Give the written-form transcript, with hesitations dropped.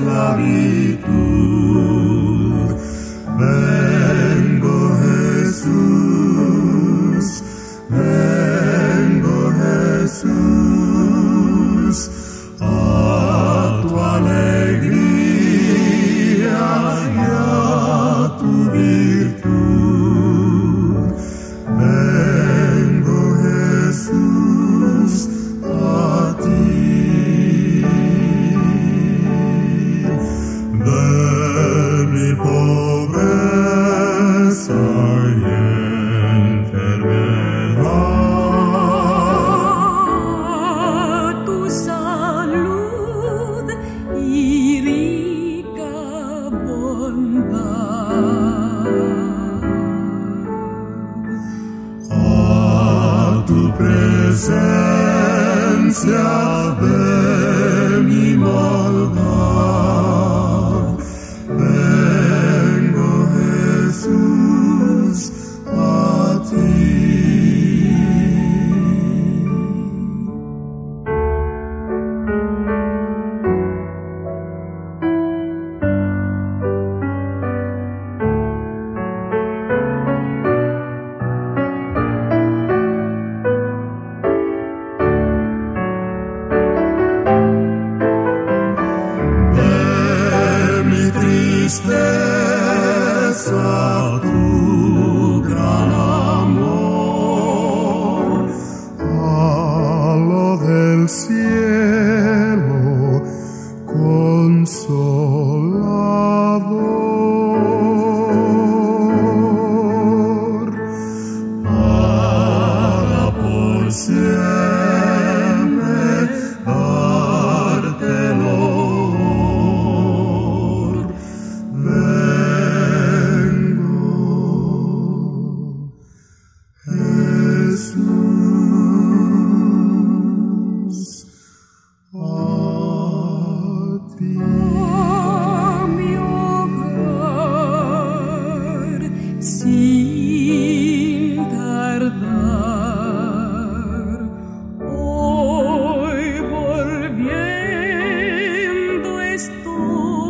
esclavitud. Vengo, Jesús, vengo, Jesús, a tu alegría y a tu virtud. Vengo, Jesús, a ti. De mi pobreza y enfermedad, tu salud y rica bondad, a tu presencia de mi maldad. Vengo, Jesús, a ti. Tristeza, tu gran amor, a lo del cielo consolador, para por siempre dártelo. Sin tardar, hoy volviendo estoy.